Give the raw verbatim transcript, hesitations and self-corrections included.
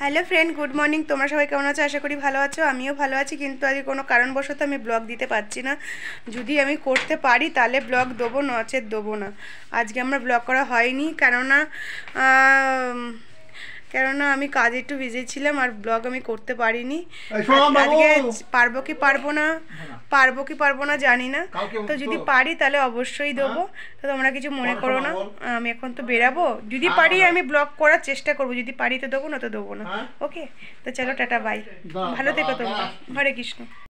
Hello friend, good morning. তোমরা সবাই কেমন আছো? আশা করি ভালো আছো। আমিও ভালো আছি, কিন্তু আজকে কোনো কারণবশত আমি ব্লগ দিতে পারছি না। যদি আমি করতে পারি তাহলে ব্লগ দেবো, নচেত দেবো না। আজকে আমার ব্লগ করা হয়নি, কেননা কেননা আমি কাজে একটু বিজি ছিলাম আর ব্লগ আমি করতে পারিনি। আজকে পারবো কি পারবো না পারবো কি পারবো না জানি না। তো যদি পারি তাহলে অবশ্যই দেবো। তো তোমরা কিছু মনে করো না। আমি এখন তো বেরাবো, যদি পারি আমি ব্লগ করার চেষ্টা করবো। যদি পারি তো দেবো, না তো দেবো না। ওকে, তো চলো টাটা, বাই। ভালো থেকো তোমরা। হরে কৃষ্ণ।